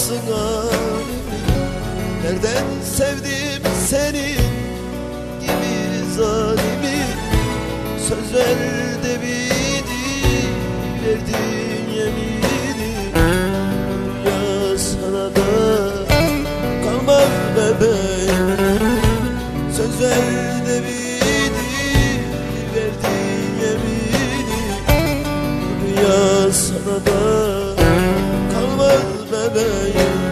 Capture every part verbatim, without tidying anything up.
anlamazsın halimi. Nereden sevdim seni gibi zalimi. Söz ver de beni, verdin yemini. Ya sana da kalmaz bebeğim. Söz ver de beni, verdin yemini. Ya sana da kalmaz bebeğim.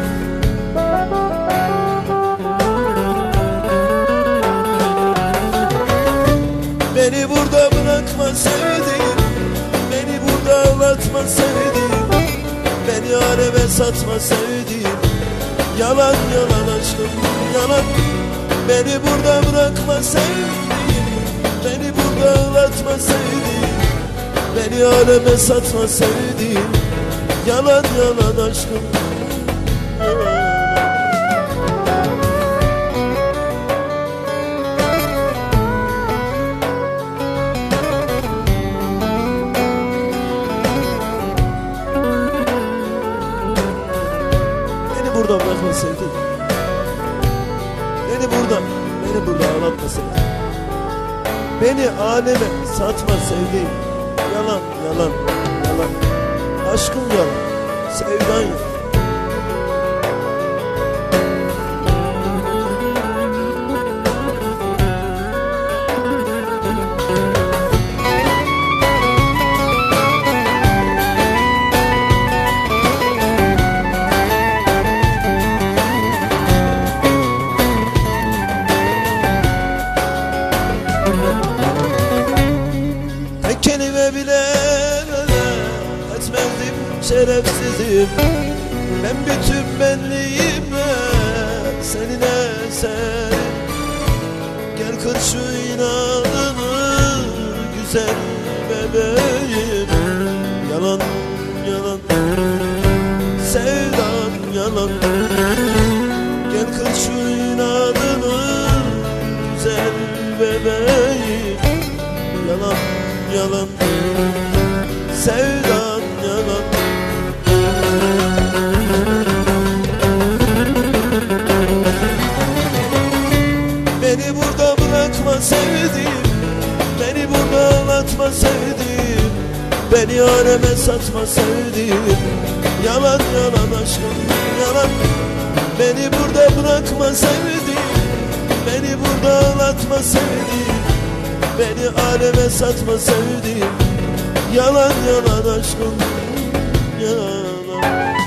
Beni burada bırakma sevdiğim, beni burada ağlatma sevdiğim, beni aleme satma sevdiğim. Yalan yalan aşkım yalan. Beni burada bırakma sevdiğim, beni burada ağlatma sevdiğim, beni aleme satma sevdiğim. Yalan yalan aşkım yalan. Burada bırakma sevdiğim, beni burada, beni burada ağlatma sevdiğim, beni aleme satma sevdiğim. Yalan, yalan, yalan. Aşkım yalan, sevdan yalan. Tek kelime bile etmezdim şerefsizim. Ben bütün benliğimle seninle eserim. Gel kır şu inadını güzel bebeğim. Yalan yalan, sevdan yalan. Gel kır şu inadını güzel bebeğim. Yalan yalan, sevdan yalan. Beni burada bırakma sevdiğim, beni burada ağlatma sevdiğim, beni aleme satma sevdiğim. Yalan yalan aşkım yalan. Beni burada bırakma sevdiğim, beni burada ağlatma sevdiğim, beni aleme satma sevdiğim. Yalan yalan aşkım yalan.